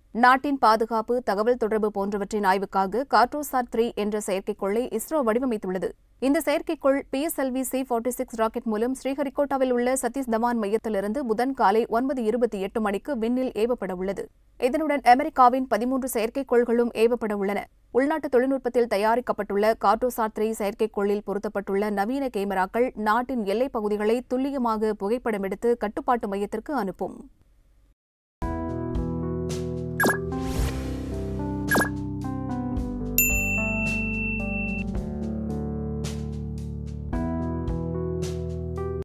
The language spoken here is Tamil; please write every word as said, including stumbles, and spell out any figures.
நாட்டின் பாதுகாப்பு, தகவல் தொடர்பு போன்றவற்றின் ஆய்வுக்காக கார்ட்டோசாட் த்ரீ என்ற செயற்கைக்கோளை இஸ்ரோ வடிவமைத்துள்ளது. இந்த செயற்கைக்கோள் P S L V C நாற்பத்தி ஆறு ராக்கெட் மூலம் ஸ்ரீஹரிகோட்டாவில் உள்ள சதீஷ் தவான் மையத்திலிருந்து புதன் காலை ஒன்பது இருபத்தி எட்டு மணிக்கு விண்ணில் ஏவப்பட உள்ளது. இதனுடன் அமெரிக்காவின் பதிமூன்று செயற்கைக்கோள்களும் ஏவப்பட உள்ளன. உள்நாட்டு தொழில்நுட்பத்தில் தயாரிக்கப்பட்டுள்ள கார்ட்டோசாட் த்ரீ செயற்கைக்கோளில் பொருத்தப்பட்டுள்ள நவீன கேமராக்கள் நாட்டின் எல்லைப் பகுதிகளை துல்லியமாக புகைப்படம் எடுத்து கட்டுப்பாட்டு மையத்திற்கு அனுப்பும்.